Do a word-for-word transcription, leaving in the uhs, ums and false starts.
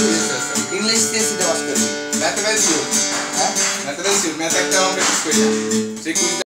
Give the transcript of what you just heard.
English সিএসসিতে pass করবি। ম্যাথে পাইছি হ্যাঁ ম্যাথে পাইছি ম্যাথ একটা অঙ্ক শেষ করি না সেই কুইজ